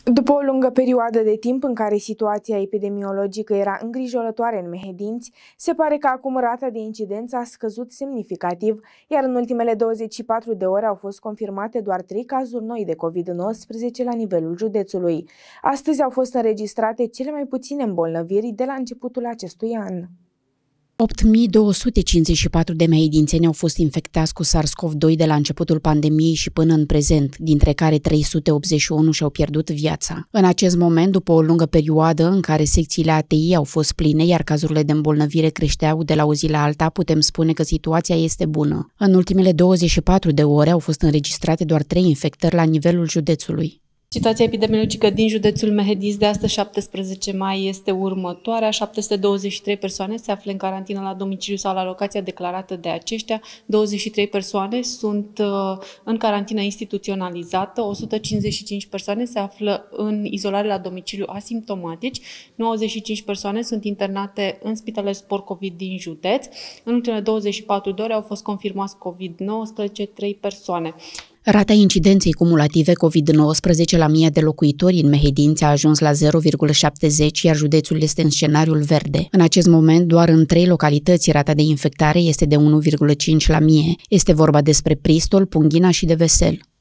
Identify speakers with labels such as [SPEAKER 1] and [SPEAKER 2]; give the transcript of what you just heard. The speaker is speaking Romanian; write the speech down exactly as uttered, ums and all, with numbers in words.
[SPEAKER 1] După o lungă perioadă de timp în care situația epidemiologică era îngrijorătoare în Mehedinți, se pare că acum rata de incidență a scăzut semnificativ, iar în ultimele douăzeci și patru de ore au fost confirmate doar trei cazuri noi de covid nouăsprezece la nivelul județului. Astăzi au fost înregistrate cele mai puține îmbolnăviri de la începutul acestui an.
[SPEAKER 2] opt mii două sute cincizeci și patru de mehedințeni au fost infectați cu SARS-CoV doi de la începutul pandemiei și până în prezent, dintre care trei sute optzeci și unu și-au pierdut viața. În acest moment, după o lungă perioadă în care secțiile A T I au fost pline, iar cazurile de îmbolnăvire creșteau de la o zi la alta, putem spune că situația este bună. În ultimele douăzeci și patru de ore au fost înregistrate doar trei infectări la nivelul județului.
[SPEAKER 3] Situația epidemiologică din județul Mehedinți de astăzi, șaptesprezece mai, este următoarea. șapte sute douăzeci și trei persoane se află în carantină la domiciliu sau la locația declarată de aceștia. douăzeci și trei persoane sunt uh, în carantină instituționalizată. o sută cincizeci și cinci persoane se află în izolare la domiciliu asimptomatici. nouăzeci și cinci persoane sunt internate în spitalele spor COVID din județ. În ultimele douăzeci și patru de ore au fost confirmați covid nouăsprezece trei persoane.
[SPEAKER 2] Rata incidenței cumulative covid nouăsprezece la mie de locuitori în Mehedinți a ajuns la zero virgulă șaptezeci, iar județul este în scenariul verde. În acest moment, doar în trei localități rata de infectare este de unu virgulă cinci la mie. Este vorba despre Pristol, Punghina și Devesel.